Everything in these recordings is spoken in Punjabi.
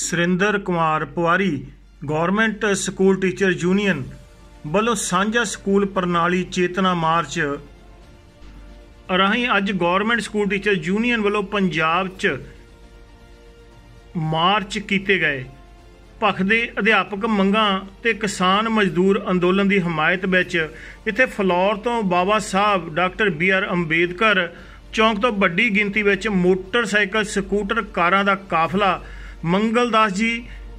Surinder Kumar Pawari government school teacher union ਵੱਲੋਂ ਸਾਂਝਾ ਸਕੂਲ ਪ੍ਰਣਾਲੀ ਚੇਤਨਾ ਮਾਰਚ ਰਾਹੀਂ ਅੱਜ ਗੌਰਮੈਂਟ ਸਕੂਲ ਟੀਚਰ ਯੂਨੀਅਨ ਵੱਲੋਂ ਪੰਜਾਬ 'ਚ ਮਾਰਚ ਕੀਤੇ ਗਏ। ਭੱਖ ਦੇ ਅਧਿਆਪਕ ਮੰਗਾਂ ਤੇ ਕਿਸਾਨ ਮਜ਼ਦੂਰ ਅੰਦੋਲਨ ਦੀ ਹਮਾਇਤ ਵਿੱਚ ਇੱਥੇ ਫਲੌਰ ਤੋਂ ਬਾਬਾ ਸਾਹਿਬ ਡਾਕਟਰ BR ਅੰਬੇਦਕਰ ਚੌਂਕ ਤੋਂ ਵੱਡੀ ਗਿਣਤੀ ਵਿੱਚ ਮੋਟਰਸਾਈਕਲ ਸਕੂਟਰ ਕਾਰਾਂ ਦਾ ਕਾਫਲਾ ਮੰਗਲਦਾਸ ਜੀ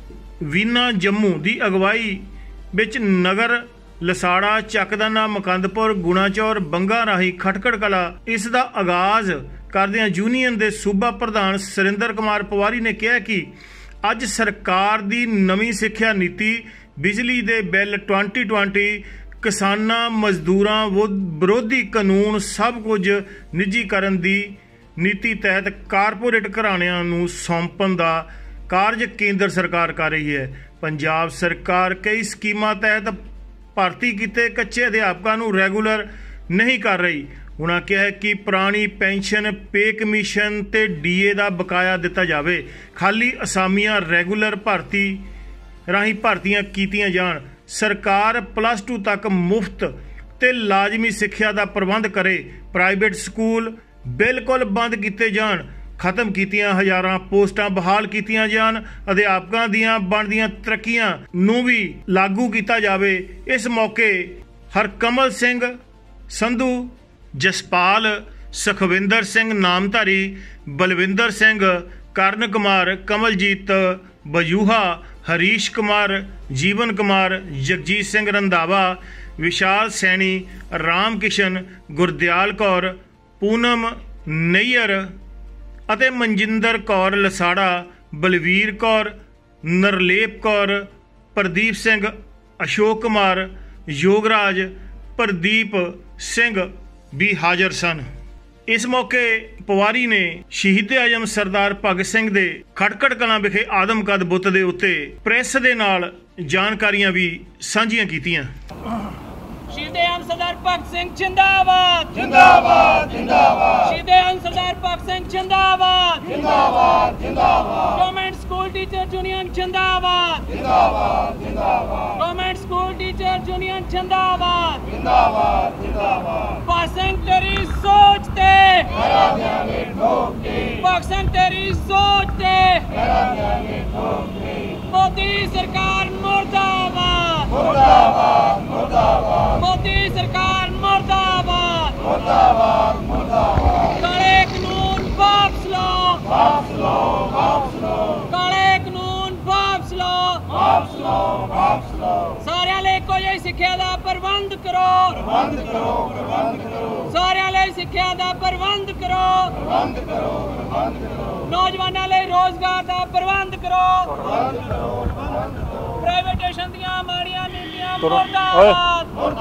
ਵੀਨਾ ਜੰਮੂ ਦੀ ਅਗਵਾਈ ਵਿੱਚ ਨਗਰ लसाड़ा चकदाना मकंदपुर गुणाचौर बंगा राही खटकड़ कला इस दा आगाज करदियां यूनीयन के सूबा प्रधान सुरिंदर कुमार पवारी ने कहा कि अज सरकार दी नवीं सिक्ख्या नीति बिजली दे बिल 2020 किसानां मजदूरां विरोधी कानून सब कुछ निजीकरण दी नीति तहत कारपोरेट घराणियां नूं सौंपण दा कार्य केंद्र सरकार कर रही है। पंजाब सरकार कई स्कीमां तहत भर्ती किए कच्चे अध्यापकों को रैगूलर नहीं कर रही। उन्होंने कहा कि पुरानी पेंशन पे कमीशन ते DA का बकाया दिता जाए, खाली असामियां रैगूलर भर्ती राही भर्तियां कीतियां जान, सरकार +2 तक मुफ्त ते लाजमी सिक्ख्या का प्रबंध करे, प्राइवेट स्कूल बिल्कुल बंद किए जान, खत्म कीतियां हज़ारां पोस्टां बहाल कीतियां जान, अध्यापकों दीयां बनदियां तरक्कियां नूं भी लागू किया जाए। इस मौके हरकमल सिंह संधू, जसपाल, सुखविंदर सिंह नामधारी, बलविंदर सिंह, करण कुमार, कमलजीत बजूहा, हरीश कुमार, जीवन कुमार, जगजीत सिंह रंधावा, विशाल सैनी, राम किशन, गुरदयाल कौर, पूनम नैयर ਅਤੇ ਮਨਜਿੰਦਰ ਕੌਰ ਲਸਾੜਾ, ਬਲਵੀਰ ਕੌਰ, ਨਰਲੇਪ ਕੌਰ, ਪ੍ਰਦੀਪ ਸਿੰਘ, ਅਸ਼ੋਕ ਕੁਮਾਰ, ਯੋਗਰਾਜ, ਪ੍ਰਦੀਪ ਸਿੰਘ भी हाजिर सन। इस मौके पवारी ने शहीद आजम सरदार भगत सिंह दे खटकड़ कलां विखे आदमकद बुੱਤ ਦੇ ਉੱਤੇ ਪ੍ਰੈਸ ਦੇ ਨਾਲ ਜਾਣਕਾਰੀਆਂ ਵੀ ਸਾਂਝੀਆਂ ਕੀਤੀਆਂ। शहीद आजम सरदार भगत सिंह जिंदाबाद जिंदाबाद जिंदाबाद, शहीद आजम सरदार भगत सिंह जिंदाबाद जिंदाबाद जिंदाबाद, गवर्नमेंट स्कूल टीचर यूनियन जिंदाबाद जिंदाबाद जिंदाबाद, गवर्नमेंट स्कूल टीचर यूनियन जिंदाबाद जिंदाबाद जिंदाबाद, भगत सिंह तेरी सोच ते करा देंगे ठोक के, भगत सिंह तेरी सोच ते करा देंगे ठोक के, मोदी सरकार मुर्दाबाद मुर्दाबाद मुर्दाबाद, मोदी सरकार मुर्दाबाद मुर्दाबाद मुर्दाबाद, काले कानून वापस लो वापस लो वापस लो, काले कानून वापस लो वापस लो वापस लो, सारे ले कोई सिक्ख्या दा प्रबंध करो प्रबंध करो प्रबंध करो, सारे ले सिक्ख्या दा प्रबंध करो प्रबंध करो प्रबंध करो, नौजवानों ले रोजगार दा प्रबंध करो प्रबंध करो प्रबंध करो, प्राइवेटेशन दियां माड़ियां नीतियां मुर्दाबाद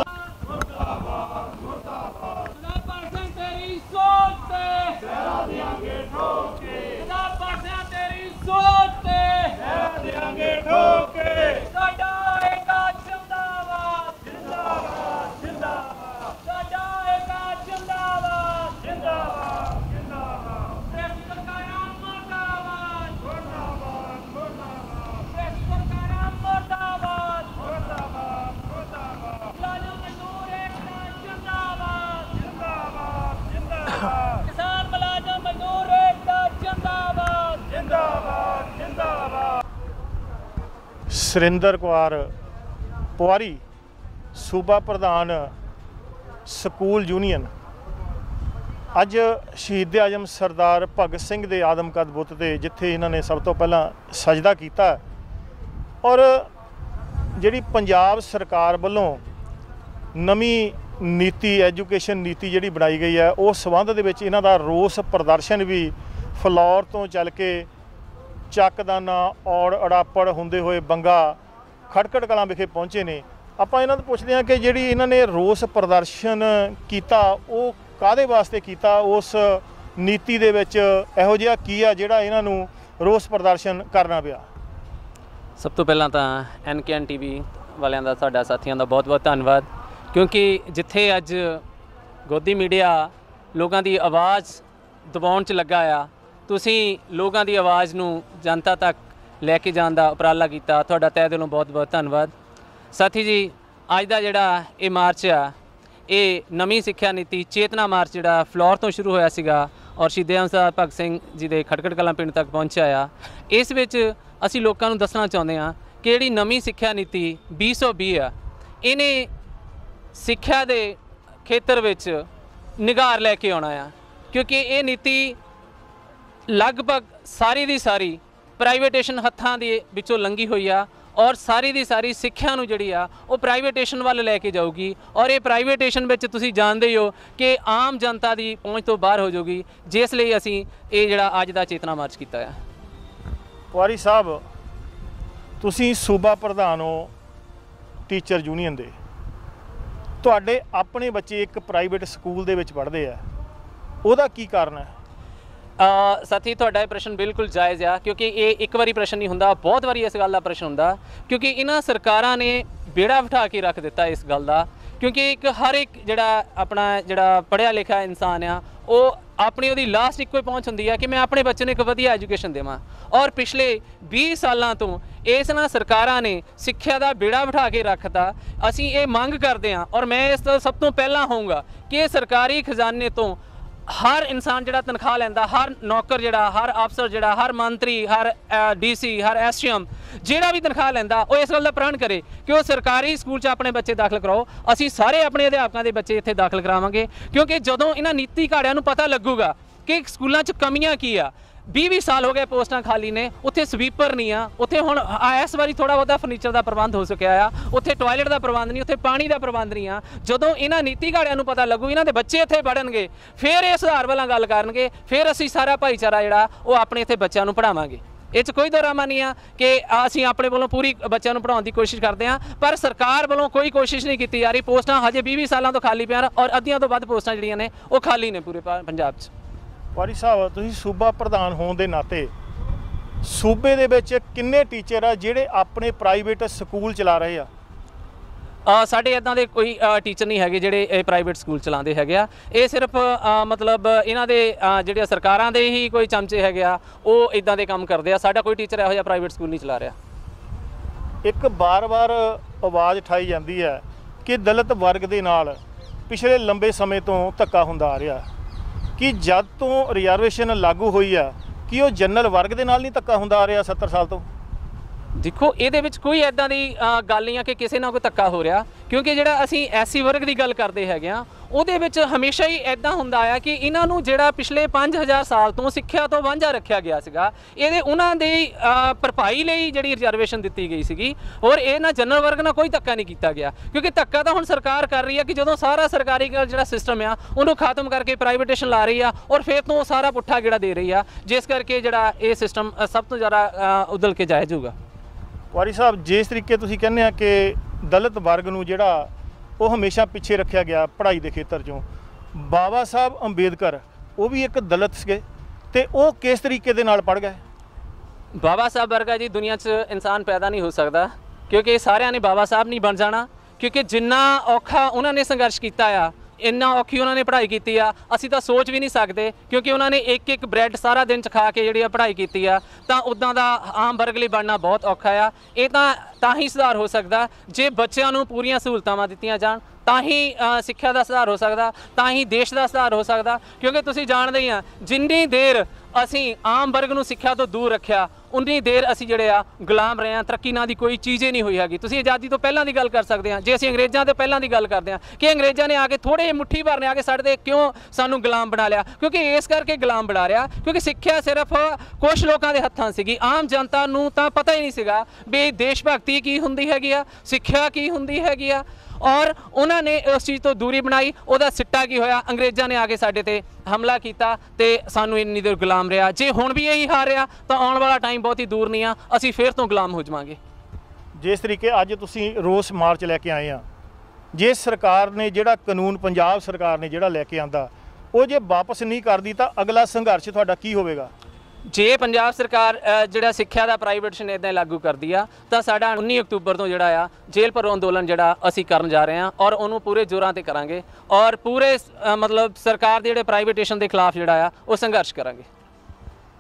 सुरिंदर कुमार पवारी सूबा प्रधान स्कूल यूनियन अज शहीद आजम सरदार भगत सिंह के आदमकद बुੱਤ ਤੇ जिथे इन्होंने सब तो पहला सजदा किया और जिहड़ी पंजाब सरकार वालों नवीं नीति एजुकेशन नीति जिहड़ी बनाई गई है उस संबंध दे विच इन्हां दा रोस प्रदर्शन भी फलौर तो चल के ਚੱਕਦਾਨਾ ਔੜ ਅੜਾਪੜ ਹੁੰਦੇ ਹੋਏ ਬੰਗਾ ਖਟਕੜ ਕਲਾਂ ਵਿਖੇ ਪਹੁੰਚੇ ਨੇ। ਆਪਾਂ ਇਹਨਾਂ ਤੋਂ ਪੁੱਛਦੇ ਹਾਂ ਕਿ ਜਿਹੜੀ ਇਹਨਾਂ ਨੇ ਰੋਸ ਪ੍ਰਦਰਸ਼ਨ ਕੀਤਾ ਉਹ ਕਾਹਦੇ ਵਾਸਤੇ ਕੀਤਾ, ਉਸ ਨੀਤੀ ਦੇ ਵਿੱਚ ਇਹੋ ਜਿਹਾ ਕੀ ਆ ਜਿਹੜਾ ਇਹਨਾਂ ਨੂੰ ਰੋਸ ਪ੍ਰਦਰਸ਼ਨ ਕਰਨਾ ਪਿਆ। ਸਭ ਤੋਂ ਪਹਿਲਾਂ ਤਾਂ NKN TV ਵਾਲਿਆਂ ਦਾ ਤੁਹਾਡਾ ਸਾਥੀਆਂ ਦਾ ਬਹੁਤ ਬਹੁਤ ਧੰਨਵਾਦ, ਕਿਉਂਕਿ ਜਿੱਥੇ ਅੱਜ ਗੋਦੀ ਮੀਡੀਆ ਲੋਕਾਂ ਦੀ ਆਵਾਜ਼ ਦਬਾਉਣ 'ਚ ਲੱਗਾ ਆ, ਤੁਸੀਂ ਲੋਕਾਂ ਦੀ ਆਵਾਜ਼ ਨੂੰ ਜਨਤਾ ਤੱਕ ਲੈ ਕੇ ਜਾਣ ਦਾ ਉਪਰਾਲਾ ਕੀਤਾ। ਤੁਹਾਡਾ ਤਹਿ ਦਿਲੋਂ ਬਹੁਤ ਬਹੁਤ ਧੰਨਵਾਦ। ਸਾਥੀ ਜੀ, ਅੱਜ ਦਾ ਜਿਹੜਾ ਇਹ ਮਾਰਚ ਆ, ਇਹ ਨਵੀਂ ਸਿੱਖਿਆ ਨੀਤੀ ਚੇਤਨਾ ਮਾਰਚ ਜਿਹੜਾ ਫਲੋਰ ਤੋਂ ਸ਼ੁਰੂ ਹੋਇਆ ਸੀਗਾ ਔਰ ਸ਼ਹੀਦ ਆਜ਼ਮ ਸਰਦਾਰ ਭਗਤ ਸਿੰਘ ਜੀ ਦੇ ਖਟਕੜ ਕਲਾਂ ਪਿੰਡ ਤੱਕ ਪਹੁੰਚਿਆ ਆ। ਇਸ ਵਿੱਚ ਅਸੀਂ ਲੋਕਾਂ ਨੂੰ ਦੱਸਣਾ ਚਾਹੁੰਦੇ ਹਾਂ ਕਿ ਜਿਹੜੀ ਨਵੀਂ ਸਿੱਖਿਆ ਨੀਤੀ 2020 ਆ, ਇਹਨੇ ਸਿੱਖਿਆ ਦੇ ਖੇਤਰ ਵਿੱਚ ਨਿਗਾਰ ਲੈ ਕੇ ਆਉਣਾ ਆ, ਕਿਉਂਕਿ ਇਹ ਨੀਤੀ ਲਗਭਗ ਸਾਰੀ ਦੀ ਸਾਰੀ ਪ੍ਰਾਈਵੇਟੇਸ਼ਨ ਹੱਥਾਂ ਦੇ ਵਿੱਚੋਂ ਲੰਘੀ ਹੋਈ ਆ ਔਰ ਸਾਰੀ ਦੀ ਸਾਰੀ ਸਿੱਖਿਆ ਨੂੰ ਜਿਹੜੀ ਆ ਉਹ ਪ੍ਰਾਈਵੇਟੇਸ਼ਨ ਵੱਲ ਲੈ ਕੇ ਜਾਊਗੀ। ਔਰ ਇਹ ਪ੍ਰਾਈਵੇਟੇਸ਼ਨ ਵਿੱਚ ਤੁਸੀਂ ਜਾਣਦੇ ਹੀ ਹੋ ਕਿ ਆਮ ਜਨਤਾ ਦੀ ਪਹੁੰਚ ਤੋਂ ਬਾਹਰ ਹੋ ਜਾਊਗੀ, ਜਿਸ ਲਈ ਅਸੀਂ ਇਹ ਜਿਹੜਾ ਅੱਜ ਦਾ ਚੇਤਨਾ ਮਾਰਚ ਕੀਤਾ ਆ। ਪਵਾਰੀ ਸਾਹਿਬ, ਤੁਸੀਂ ਸੂਬਾ ਪ੍ਰਧਾਨ ਹੋ ਟੀਚਰ ਯੂਨੀਅਨ ਦੇ, ਤੁਹਾਡੇ ਆਪਣੇ ਬੱਚੇ ਇੱਕ ਪ੍ਰਾਈਵੇਟ ਸਕੂਲ ਦੇ ਵਿੱਚ ਪੜ੍ਹਦੇ ਆ, ਉਹਦਾ ਕੀ ਕਾਰਨ ਹੈ? ਸਾਥੀ, ਤੁਹਾਡਾ ਇਹ ਪ੍ਰਸ਼ਨ ਬਿਲਕੁਲ ਜਾਇਜ਼ ਆ, ਕਿਉਂਕਿ ਇਹ ਇੱਕ ਵਾਰੀ ਪ੍ਰਸ਼ਨ ਨਹੀਂ ਹੁੰਦਾ, ਬਹੁਤ ਵਾਰੀ ਇਸ ਗੱਲ ਦਾ ਪ੍ਰਸ਼ਨ ਹੁੰਦਾ, ਕਿਉਂਕਿ ਇਹਨਾਂ ਸਰਕਾਰਾਂ ਨੇ ਬੇੜਾ ਬਿਠਾ ਕੇ ਰੱਖ ਦਿੱਤਾ ਇਸ ਗੱਲ ਦਾ। ਕਿਉਂਕਿ ਹਰ ਇੱਕ ਜਿਹੜਾ ਆਪਣਾ ਜਿਹੜਾ ਪੜ੍ਹਿਆ ਲਿਖਿਆ ਇਨਸਾਨ ਆ, ਉਹ ਆਪਣੀ ਉਹਦੀ ਲਾਸਟ ਇੱਕੋ ਹੀ ਪਹੁੰਚ ਹੁੰਦੀ ਆ ਕਿ ਮੈਂ ਆਪਣੇ ਬੱਚੇ ਨੂੰ ਇੱਕ ਵਧੀਆ ਐਜੂਕੇਸ਼ਨ ਦੇਵਾਂ। ਔਰ ਪਿਛਲੇ 20 ਸਾਲਾਂ ਤੋਂ ਇਸ ਨਾਲ ਸਰਕਾਰਾਂ ਨੇ ਸਿੱਖਿਆ ਦਾ ਬੇੜਾ ਬਿਠਾ ਕੇ ਰੱਖਤਾ। ਅਸੀਂ ਇਹ ਮੰਗ ਕਰਦੇ ਹਾਂ ਔਰ ਮੈਂ ਇਸ ਤੋਂ ਸਭ ਤੋਂ ਪਹਿਲਾਂ ਹੋਊਂਗਾ ਕਿ ਸਰਕਾਰੀ ਖਜ਼ਾਨੇ ਤੋਂ ਹਰ ਇਨਸਾਨ ਜਿਹੜਾ ਤਨਖਾਹ ਲੈਂਦਾ, ਹਰ ਨੌਕਰ ਜਿਹੜਾ, ਹਰ ਅਫਸਰ ਜਿਹੜਾ, ਹਰ ਮੰਤਰੀ, ਹਰ DC, ਹਰ SDM ਜਿਹੜਾ ਵੀ ਤਨਖਾਹ ਲੈਂਦਾ, ਉਹ ਇਸ ਗੱਲ ਦਾ ਪ੍ਰਣ ਕਰੇ ਕਿ ਉਹ ਸਰਕਾਰੀ ਸਕੂਲ 'ਚ ਆਪਣੇ ਬੱਚੇ ਦਾਖਲ ਕਰਾਓ। ਅਸੀਂ ਸਾਰੇ ਆਪਣੇ ਅਧਿਆਪਕਾਂ ਦੇ ਬੱਚੇ ਇੱਥੇ ਦਾਖਲ ਕਰਾਵਾਂਗੇ, ਕਿਉਂਕਿ ਜਦੋਂ ਇਹਨਾਂ ਨੀਤੀ ਘਾੜਿਆਂ ਨੂੰ ਪਤਾ ਲੱਗੂਗਾ ਕਿ ਸਕੂਲਾਂ 'ਚ ਕਮੀਆਂ ਕੀ ਆ। 20 ਸਾਲ ਹੋ ਗਏ ਪੋਸਟਾਂ ਖਾਲੀ ਨੇ, ਉੱਥੇ ਸਵੀਪਰ ਨਹੀਂ ਆ, ਉੱਥੇ ਹੁਣ ਇਸ ਵਾਰੀ ਥੋੜ੍ਹਾ ਬਹੁਤਾ ਫਰਨੀਚਰ ਦਾ ਪ੍ਰਬੰਧ ਹੋ ਸਕਿਆ ਆ, ਉੱਥੇ ਟਾਇਲਟ ਦਾ ਪ੍ਰਬੰਧ ਨਹੀਂ, ਉੱਥੇ ਪਾਣੀ ਦਾ ਪ੍ਰਬੰਧ ਨਹੀਂ ਆ। ਜਦੋਂ ਇਹਨਾਂ ਨੀਤੀ ਘਾੜਿਆਂ ਨੂੰ ਪਤਾ ਲੱਗੂ, ਇਹਨਾਂ ਦੇ ਬੱਚੇ ਇੱਥੇ ਪੜ੍ਹਨਗੇ, ਫਿਰ ਇਹ ਸੁਧਾਰ ਵੱਲ ਗੱਲ ਕਰਨਗੇ, ਫਿਰ ਅਸੀਂ ਸਾਰਾ ਭਾਈਚਾਰਾ ਜਿਹੜਾ ਉਹ ਆਪਣੇ ਇੱਥੇ ਬੱਚਿਆਂ ਨੂੰ ਪੜ੍ਹਾਵਾਂਗੇ। ਇਹ 'ਚ ਕੋਈ ਦੋਰਾਮਾ ਨਹੀਂ ਆ ਕਿ ਅਸੀਂ ਆਪਣੇ ਵੱਲੋਂ ਪੂਰੀ ਬੱਚਿਆਂ ਨੂੰ ਪੜ੍ਹਾਉਣ ਦੀ ਕੋਸ਼ਿਸ਼ ਕਰਦੇ ਹਾਂ, ਪਰ ਸਰਕਾਰ ਵੱਲੋਂ ਕੋਈ ਕੋਸ਼ਿਸ਼ ਨਹੀਂ ਕੀਤੀ ਜਾ ਰਹੀ। ਪੋਸਟਾਂ ਹਜੇ 20 ਸਾਲਾਂ ਤੋਂ ਖਾਲੀ ਪਈਆਂ ਔਰ ਅੱਧੀਆਂ ਤੋਂ ਵੱਧ ਪੋਸਟਾਂ ਜਿਹੜੀਆਂ ਨੇ ਉਹ ਖਾਲੀ ਨੇ ਪੂਰੇ ਪੰਜਾਬ 'ਚ। ਪਵਾਰੀ ਸਾਹਿਬ, ਤੁਸੀਂ ਸੂਬਾ ਪ੍ਰਧਾਨ ਹੋਣ ਦੇ ਨਾਤੇ ਸੂਬੇ ਦੇ ਵਿੱਚ ਕਿੰਨੇ ਟੀਚਰ ਆ ਜਿਹੜੇ ਆਪਣੇ ਪ੍ਰਾਈਵੇਟ ਸਕੂਲ ਚਲਾ ਰਹੇ ਆ? ਸਾਡੇ ਇੱਦਾਂ ਦੇ ਕੋਈ ਟੀਚਰ ਨਹੀਂ ਹੈਗੇ ਜਿਹੜੇ ਇਹ ਪ੍ਰਾਈਵੇਟ ਸਕੂਲ ਚਲਾਉਂਦੇ ਹੈਗੇ ਆ। ਇਹ ਸਿਰਫ ਮਤਲਬ ਇਹਨਾਂ ਦੇ ਜਿਹੜੇ ਸਰਕਾਰਾਂ ਦੇ ਹੀ ਕੋਈ ਚਮਚੇ ਹੈਗੇ ਆ, ਉਹ ਇੱਦਾਂ ਦੇ ਕੰਮ ਕਰਦੇ ਆ। ਸਾਡਾ ਕੋਈ ਟੀਚਰ ਇਹੋ ਜਿਹਾ ਪ੍ਰਾਈਵੇਟ ਸਕੂਲ ਨਹੀਂ ਚਲਾ ਰਿਹਾ। ਇੱਕ ਵਾਰ-ਵਾਰ ਆਵਾਜ਼ ਉਠਾਈ ਜਾਂਦੀ ਹੈ ਕਿ ਦਲਿਤ ਵਰਗ ਦੇ ਨਾਲ ਪਿਛਲੇ ਲੰਬੇ ਸਮੇਂ ਤੋਂ ਧੱਕਾ ਹੁੰਦਾ ਆ ਰਿਹਾ, ਕਿ ਜਦ ਤੋਂ ਰਿਜ਼ਰਵੇਸ਼ਨ ਲਾਗੂ ਹੋਈ ਆ ਕਿ ਉਹ ਜਨਰਲ ਵਰਗ ਦੇ ਨਾਲ ਨਹੀਂ ਧੱਕਾ ਹੁੰਦਾ ਆ ਰਿਹਾ 70 ਸਾਲ ਤੋਂ। ਦੇਖੋ, ਇਹਦੇ ਵਿੱਚ ਕੋਈ ਇੱਦਾਂ ਦੀ ਗੱਲ ਨਹੀਂ ਆ ਕਿ ਕਿਸੇ ਨਾਲ ਕੋਈ ਧੱਕਾ ਹੋ ਰਿਹਾ, ਕਿਉਂਕਿ ਜਿਹੜਾ ਅਸੀਂ SC ਵਰਗ ਦੀ ਗੱਲ ਕਰਦੇ ਹੈਗੇ ਆ, ਉਹਦੇ ਵਿੱਚ ਹਮੇਸ਼ਾ ਹੀ ਇੱਦਾਂ ਹੁੰਦਾ ਆ ਕਿ ਇਹਨਾਂ ਨੂੰ ਜਿਹੜਾ ਪਿਛਲੇ 5000 ਸਾਲ ਤੋਂ ਸਿੱਖਿਆ ਤੋਂ ਵਾਂਝਾ ਰੱਖਿਆ ਗਿਆ ਸੀਗਾ, ਇਹਦੇ ਉਹਨਾਂ ਦੇ ਭਰਪਾਈ ਲਈ ਜਿਹੜੀ ਰਿਜ਼ਰਵੇਸ਼ਨ ਦਿੱਤੀ ਗਈ ਸੀਗੀ। ਔਰ ਇਹ ਨਾ ਜਨਰਲ ਵਰਗ ਨਾਲ ਕੋਈ ਧੱਕਾ ਨਹੀਂ ਕੀਤਾ ਗਿਆ, ਕਿਉਂਕਿ ਧੱਕਾ ਤਾਂ ਹੁਣ ਸਰਕਾਰ ਕਰ ਰਹੀ ਆ ਕਿ ਜਦੋਂ ਸਾਰਾ ਸਰਕਾਰੀ ਜਿਹੜਾ ਸਿਸਟਮ ਆ ਉਹਨੂੰ ਖਤਮ ਕਰਕੇ ਪ੍ਰਾਈਵੇਟੇਸ਼ਨ ਲਾ ਰਹੀ ਆ ਔਰ ਫਿਰ ਤੋਂ ਸਾਰਾ ਪੁੱਠਾ ਗੇੜਾ ਦੇ ਰਹੀ ਆ, ਜਿਸ ਕਰਕੇ ਜਿਹੜਾ ਇਹ ਸਿਸਟਮ ਸਭ ਤੋਂ ਜ਼ਿਆਦਾ ਉਦਲ ਕੇ ਜਾਇਜ਼ ਹੋਊਗਾ। ਪਵਾਰੀ ਸਾਹਿਬ, ਜਿਸ ਤਰੀਕੇ ਤੁਸੀਂ ਕਹਿੰਦੇ ਆ ਕਿ ਦਲਿਤ ਵਰਗ ਨੂੰ ਜਿਹੜਾ ਉਹ ਹਮੇਸ਼ਾ ਪਿੱਛੇ ਰੱਖਿਆ ਗਿਆ ਪੜ੍ਹਾਈ ਦੇ ਖੇਤਰ 'ਚੋਂ, ਬਾਬਾ ਸਾਹਿਬ ਅੰਬੇਦਕਰ ਉਹ ਵੀ ਇੱਕ ਦਲਿਤ ਸੀਗੇ ਤੇ ਉਹ ਕਿਸ ਤਰੀਕੇ ਦੇ ਨਾਲ ਪੜ੍ਹ ਗਏ? ਬਾਬਾ ਸਾਹਿਬ ਵਰਗਾ ਜੀ ਦੁਨੀਆ 'ਚ ਇਨਸਾਨ ਪੈਦਾ ਨਹੀਂ ਹੋ ਸਕਦਾ, ਕਿਉਂਕਿ ਸਾਰਿਆਂ ਨੇ ਬਾਬਾ ਸਾਹਿਬ ਨਹੀਂ ਬਣ ਜਾਣਾ, ਕਿਉਂਕਿ ਜਿੰਨਾ ਔਖਾ ਉਹਨਾਂ ਨੇ ਸੰਘਰਸ਼ ਕੀਤਾ ਆ, ਇੰਨਾ ਔਖੀ ਉਹਨਾਂ ਨੇ ਪੜ੍ਹਾਈ ਕੀਤੀ ਆ, ਅਸੀਂ ਤਾਂ ਸੋਚ ਵੀ ਨਹੀਂ ਸਕਦੇ, ਕਿਉਂਕਿ ਉਹਨਾਂ ਨੇ ਇੱਕ ਬ੍ਰੈਡ ਸਾਰਾ ਦਿਨ 'ਚ ਖਾ ਕੇ ਜਿਹੜੀ ਆ ਪੜ੍ਹਾਈ ਕੀਤੀ ਆ। ਤਾਂ ਉੱਦਾਂ ਦਾ ਆਮ ਵਰਗ ਲਈ ਬਣਨਾ ਬਹੁਤ ਔਖਾ ਆ। ਇਹ ਤਾਂ ਹੀ ਸੁਧਾਰ ਹੋ ਸਕਦਾ ਜੇ ਬੱਚਿਆਂ ਨੂੰ ਪੂਰੀਆਂ ਸਹੂਲਤਾਂ ਦਿੱਤੀਆਂ ਜਾਣ, ਤਾਂ ਹੀ ਸਿੱਖਿਆ ਦਾ ਸੁਧਾਰ ਹੋ ਸਕਦਾ, ਤਾਂ ਹੀ ਦੇਸ਼ ਦਾ ਸੁਧਾਰ ਹੋ ਸਕਦਾ। ਕਿਉਂਕਿ ਤੁਸੀਂ ਜਾਣਦੇ ਹੀ ਆ, ਜਿੰਨੀ ਦੇਰ ਅਸੀਂ ਆਮ ਵਰਗ ਨੂੰ ਸਿੱਖਿਆ ਤੋਂ ਦੂਰ ਰੱਖਿਆ, ਉਨੀ ਦੇਰ ਅਸੀਂ ਜਿਹੜੇ ਆ ਗੁਲਾਮ ਰਹੇ ਹਾਂ। ਤਰੱਕੀ ਨਾਂ ਦੀ ਕੋਈ ਚੀਜ਼ ਹੀ ਨਹੀਂ ਹੋਈ ਹੈਗੀ। ਤੁਸੀਂ ਆਜ਼ਾਦੀ ਤੋਂ ਪਹਿਲਾਂ ਦੀ ਗੱਲ ਕਰ ਸਕਦੇ ਹਾਂ, ਜੇ ਅਸੀਂ ਅੰਗਰੇਜ਼ਾਂ ਤੋਂ ਪਹਿਲਾਂ ਦੀ ਗੱਲ ਕਰਦੇ ਹਾਂ ਕਿ ਅੰਗਰੇਜ਼ਾਂ ਨੇ ਆ ਕੇ ਥੋੜ੍ਹੇ ਜਿਹੇ ਮੁੱਠੀ ਭਰ ਨੇ ਆ ਕੇ ਸਾਡੇ 'ਤੇ ਕਿਉਂ ਸਾਨੂੰ ਗੁਲਾਮ ਬਣਾ ਲਿਆ, ਕਿਉਂਕਿ ਇਸ ਕਰਕੇ ਗੁਲਾਮ ਬਣਾ ਰਿਹਾ ਕਿਉਂਕਿ ਸਿੱਖਿਆ ਸਿਰਫ ਕੁਛ ਲੋਕਾਂ ਦੇ ਹੱਥਾਂ ਸੀਗੀ। ਆਮ ਜਨਤਾ ਨੂੰ ਤਾਂ ਪਤਾ ਹੀ ਨਹੀਂ ਸੀਗਾ ਵੀ ਦੇਸ਼ ਭਗਤੀ ਕੀ ਹੁੰਦੀ ਹੈਗੀ ਆ, ਸਿੱਖਿਆ ਕੀ ਹੁੰਦੀ ਹੈਗੀ ਆ, ਔਰ ਉਹਨਾਂ ਨੇ ਉਸ ਚੀਜ਼ ਤੋਂ ਦੂਰੀ ਬਣਾਈ। ਉਹਦਾ ਸਿੱਟਾ ਕੀ ਹੋਇਆ? ਅੰਗਰੇਜ਼ਾਂ ਨੇ ਆ ਕੇ ਸਾਡੇ 'ਤੇ ਹਮਲਾ ਕੀਤਾ ਤੇ ਸਾਨੂੰ ਇੰਨੀ ਦੇਰ ਗੁਲਾਮ ਰਿਹਾ। ਜੇ ਹੁਣ ਵੀ ਇਹੀ ਹਾਲ ਰਿਹਾ ਤਾਂ ਆਉਣ ਵਾਲਾ ਟਾਈਮ ਬਹੁਤ ਹੀ ਦੂਰ ਨਹੀਂ ਆ, ਅਸੀਂ ਫਿਰ ਤੋਂ ਗੁਲਾਮ ਹੋ ਜਾਵਾਂਗੇ। ਜਿਸ ਤਰੀਕੇ ਅੱਜ ਤੁਸੀਂ ਰੋਸ ਮਾਰਚ ਲੈ ਕੇ ਆਏ ਆ, ਜੇ ਸਰਕਾਰ ਨੇ ਜਿਹੜਾ ਕਾਨੂੰਨ ਪੰਜਾਬ ਸਰਕਾਰ ਨੇ ਜਿਹੜਾ ਲੈ ਕੇ ਆਂਦਾ ਉਹ ਜੇ ਵਾਪਸ ਨਹੀਂ ਕਰਦੀ ਤਾਂ ਅਗਲਾ ਸੰਘਰਸ਼ ਤੁਹਾਡਾ ਕੀ ਹੋਵੇਗਾ? ਜੇ ਪੰਜਾਬ ਸਰਕਾਰ ਜਿਹੜਾ ਸਿੱਖਿਆ ਦਾ ਪ੍ਰਾਈਵੇਟੇਸ਼ਨ ਇੱਦਾਂ ਲਾਗੂ ਕਰਦੀ ਆ ਤਾਂ ਸਾਡਾ 19 ਅਕਤੂਬਰ ਤੋਂ ਜਿਹੜਾ ਆ ਜੇਲ੍ਹ ਭਰੋ ਅੰਦੋਲਨ ਜਿਹੜਾ ਅਸੀਂ ਕਰਨ ਜਾ ਰਹੇ ਹਾਂ ਔਰ ਉਹਨੂੰ ਪੂਰੇ ਜ਼ੋਰਾਂ 'ਤੇ ਕਰਾਂਗੇ ਔਰ ਪੂਰੇ ਮਤਲਬ ਸਰਕਾਰ ਦੇ ਜਿਹੜੇ ਪ੍ਰਾਈਵੇਟੇਸ਼ਨ ਦੇ ਖਿਲਾਫ ਜਿਹੜਾ ਆ ਉਹ ਸੰਘਰਸ਼ ਕਰਾਂਗੇ।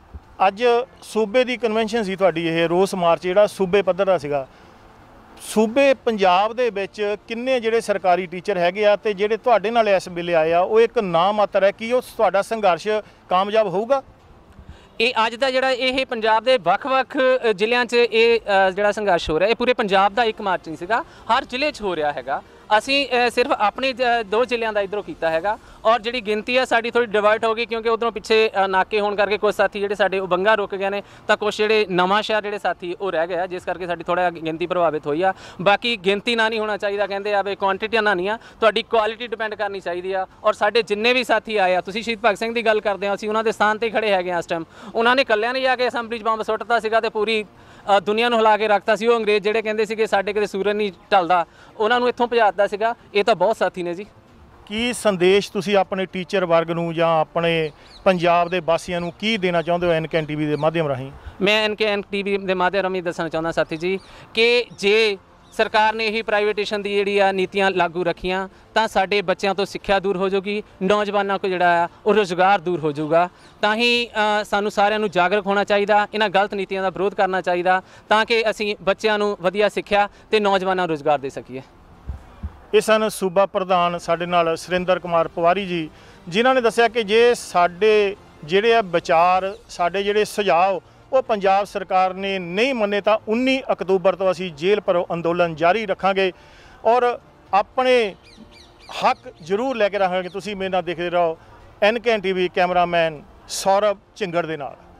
ਅੱਜ ਸੂਬੇ ਦੀ ਕਨਵੈਨਸ਼ਨ ਸੀ ਤੁਹਾਡੀ, ਇਹ ਰੋਸ ਮਾਰਚ ਜਿਹੜਾ ਸੂਬੇ ਪੱਧਰ ਦਾ ਸੀਗਾ। ਸੂਬੇ ਪੰਜਾਬ ਦੇ ਵਿੱਚ ਕਿੰਨੇ ਜਿਹੜੇ ਸਰਕਾਰੀ ਟੀਚਰ ਹੈਗੇ ਆ ਤੇ ਜਿਹੜੇ ਤੁਹਾਡੇ ਨਾਲ ਇਸ ਵੇਲੇ ਆਏ ਆ ਉਹ ਇੱਕ ਨਾ ਮਾਤਰ ਹੈ, ਕੀ ਉਹ ਤੁਹਾਡਾ ਸੰਘਰਸ਼ ਕਾਮਯਾਬ ਹੋਊਗਾ? ਇਹ ਅੱਜ ਦਾ ਜਿਹੜਾ ਇਹ ਪੰਜਾਬ ਦੇ ਵੱਖ-ਵੱਖ ਜ਼ਿਲ੍ਹਿਆਂ 'ਚ ਇਹ ਜਿਹੜਾ ਸੰਘਰਸ਼ ਹੋ ਰਿਹਾ, ਇਹ ਪੂਰੇ ਪੰਜਾਬ ਦਾ ਇੱਕ ਮਾਰਚ ਨਹੀਂ ਸੀਗਾ, ਹਰ ਜ਼ਿਲ੍ਹੇ 'ਚ ਹੋ ਰਿਹਾ ਹੈਗਾ। ਅਸੀਂ ਸਿਰਫ ਆਪਣੇ 2 ਜ਼ਿਲ੍ਹਿਆਂ ਦਾ ਇੱਧਰੋਂ ਕੀਤਾ ਹੈਗਾ ਔਰ ਜਿਹੜੀ ਗਿਣਤੀ ਆ ਸਾਡੀ ਥੋੜੀ ਡਿਵਰਟ ਹੋ ਗਈ ਕਿਉਂਕਿ ਉਧਰੋਂ ਪਿੱਛੇ ਨਾਕੇ ਹੋਣ ਕਰਕੇ ਕੁਝ ਸਾਥੀ ਜਿਹੜੇ ਸਾਡੇ ਉਹ ਬੰਗਾ ਰੁਕ ਗਏ ਨੇ ਤਾਂ ਕੁਝ ਜਿਹੜੇ ਨਵਾਂ ਸ਼ਹਿਰ ਜਿਹੜੇ ਸਾਥੀ ਉਹ ਰਹਿ ਗਏ ਆ, ਜਿਸ ਕਰਕੇ ਸਾਡੀ ਥੋੜਾ ਗਿਣਤੀ ਪ੍ਰਭਾਵਿਤ ਹੋਈ ਆ। ਬਾਕੀ ਗਿਣਤੀ ਨਾਲ ਨਹੀਂ ਹੋਣਾ ਚਾਹੀਦਾ, ਕਹਿੰਦੇ ਆ ਵੀ ਕੁਆਂਟੀਟੀਆਂ ਨਾਲ ਨਹੀਂ ਆ, ਤੁਹਾਡੀ ਕੁਆਲਿਟੀ ਡਿਪੈਂਡ ਕਰਨੀ ਚਾਹੀਦੀ ਆ। ਔਰ ਸਾਡੇ ਜਿੰਨੇ ਵੀ ਸਾਥੀ ਆਏ ਆ, ਤੁਸੀਂ ਸ਼ਹੀਦ ਭਗਤ ਸਿੰਘ ਦੀ ਗੱਲ ਕਰਦੇ ਆ, ਅਸੀਂ ਉਹਨਾਂ ਦੇ ਸਥਾਨ ਤੇ ਖੜੇ ਹੈਗੇ ਆ ਇਸ ਟਾਈਮ। ਉਹਨਾਂ ਨੇ ਇਕੱਲਿਆਂ ਨੇ ਜਾ ਕੇ ਅਸੈਂਬਲੀ 'ਚ ਬੰਬ ਸੁੱਟਤਾ ਸੀਗਾ ਤੇ ਪੂਰੀ ਦੁਨੀਆ ਨੂੰ ਹਿਲਾ ਕੇ ਰੱਖਤਾ ਸੀ। ਉਹ ਅੰਗਰੇਜ਼ ਜਿਹੜੇ ਕਹਿੰਦੇ ਸੀ ਕਿ ਸਾਡੇ ਕਿਤੇ ਸੂਰਜ ਨਹੀਂ ਢਲਦਾ, ਉਹਨਾਂ ਨੂੰ ਇੱਥੋਂ ਭਜਾਤਾ ਸੀਗਾ। ਇਹ ਤਾਂ ਬਹੁਤ ਸਾਥੀ ਨੇ ਜੀ। ਕੀ ਸੰਦੇਸ਼ ਤੁਸੀਂ ਆਪਣੇ ਟੀਚਰ ਵਰਗ ਨੂੰ ਜਾਂ ਆਪਣੇ ਪੰਜਾਬ ਦੇ ਵਾਸੀਆਂ ਨੂੰ ਕੀ ਦੇਣਾ ਚਾਹੁੰਦੇ ਹੋ NKN TV ਦੇ ਮਾਧਿਅਮ ਰਾਹੀਂ? ਮੈਂ NKN TV ਦੇ ਮਾਧਿਅਮ ਰਾਹੀਂ ਦੱਸਣਾ ਚਾਹੁੰਦਾ ਸਾਥੀ ਜੀ ਕਿ ਜੇ ਸਰਕਾਰ ਨੇ ਇਹੀ ਪ੍ਰਾਈਵੇਟੇਸ਼ਨ ਦੀ ਜਿਹੜੀ ਆ ਨੀਤੀਆਂ ਲਾਗੂ ਰੱਖੀਆਂ ਤਾਂ ਸਾਡੇ ਬੱਚਿਆਂ ਤੋਂ ਸਿੱਖਿਆ ਦੂਰ ਹੋ ਜਾਊਗੀ, ਨੌਜਵਾਨਾਂ ਕੋਲ ਜਿਹੜਾ ਆ ਉਹ ਰੁਜ਼ਗਾਰ ਦੂਰ ਹੋ ਜਾਊਗਾ। ਤਾਂ ਹੀ ਸਾਨੂੰ ਸਾਰਿਆਂ ਨੂੰ ਜਾਗਰੂਕ ਹੋਣਾ ਚਾਹੀਦਾ, ਇਹਨਾਂ ਗਲਤ ਨੀਤੀਆਂ ਦਾ ਵਿਰੋਧ ਕਰਨਾ ਚਾਹੀਦਾ ਤਾਂ ਕਿ ਅਸੀਂ ਬੱਚਿਆਂ ਨੂੰ ਵਧੀਆ ਸਿੱਖਿਆ ਤੇ ਨੌਜਵਾਨਾਂ ਨੂੰ ਰੁਜ਼ਗਾਰ ਦੇ ਸਕੀਏ। ਇਹ ਸਨ ਸੂਬਾ ਪ੍ਰਧਾਨ ਸਾਡੇ ਨਾਲ ਸੁਰਿੰਦਰ ਕੁਮਾਰ ਪਵਾਰੀ ਜੀ, ਜਿਨ੍ਹਾਂ ਨੇ ਦੱਸਿਆ ਕਿ ਜੇ ਸਾਡੇ ਜਿਹੜੇ ਆ ਵਿਚਾਰ, ਸਾਡੇ ਜਿਹੜੇ ਸੁਝਾਅ ਉਹ ਪੰਜਾਬ ਸਰਕਾਰ ਨੇ ਨਹੀਂ ਮੰਨੇ ਤਾਂ 19 ਅਕਤੂਬਰ ਤੋਂ ਅਸੀਂ ਜੇਲ੍ਹ ਭਰੋ ਅੰਦੋਲਨ ਜਾਰੀ ਰੱਖਾਂਗੇ ਔਰ ਆਪਣੇ ਹੱਕ ਜ਼ਰੂਰ ਲੈ ਕੇ ਰਹਾਂਗੇ। ਤੁਸੀਂ ਮੇਰੇ ਨਾਲ ਦੇਖਦੇ ਰਹੋ NKN TV, cameraman Saurav Jhingar ਦੇ ਨਾਲ।